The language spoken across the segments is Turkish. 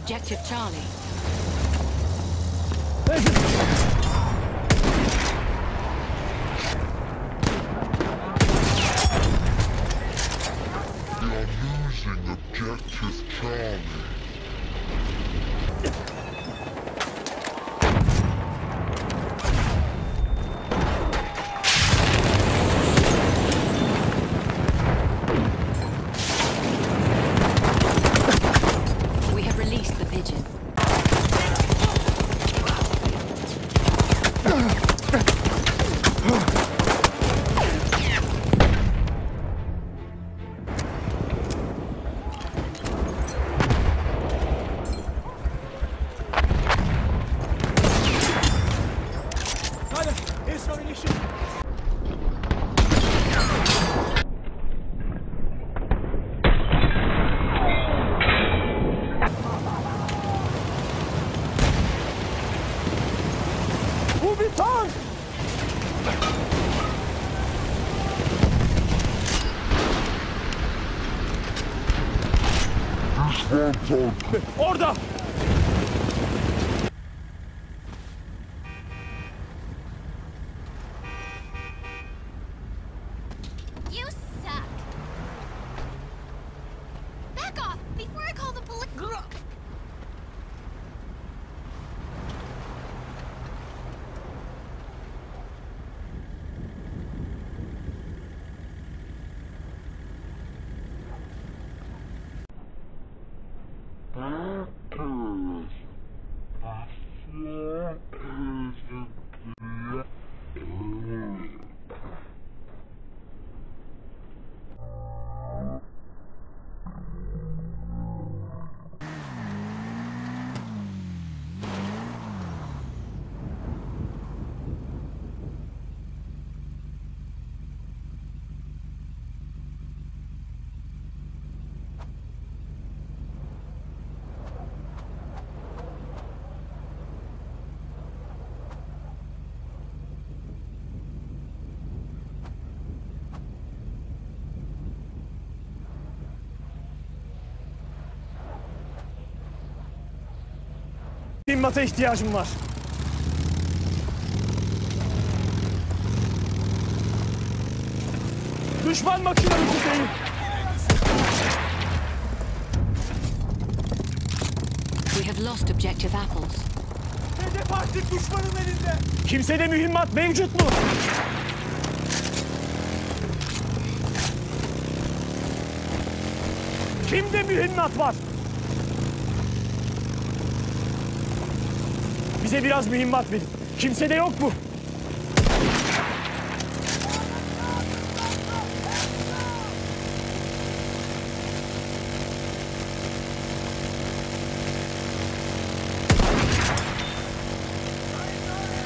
Objective Charlie. We are losing Objective Charlie. We have released the pigeon. Bu bir tank! Düşman tank. Orada! You suck. Back off before I call the police. Mühimmata ihtiyacım var. Düşman makinamızı. We have lost objective apples. Hedef artık düşmanın elinde. Kimsede mühimmat mevcut mu? Kimde mühimmat var? Bize biraz mühimmat verin. Kimsede yok mu?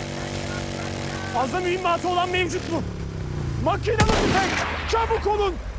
Fazla mühimmatı olan mevcut mu? Makinamı tüfek! Çabuk olun!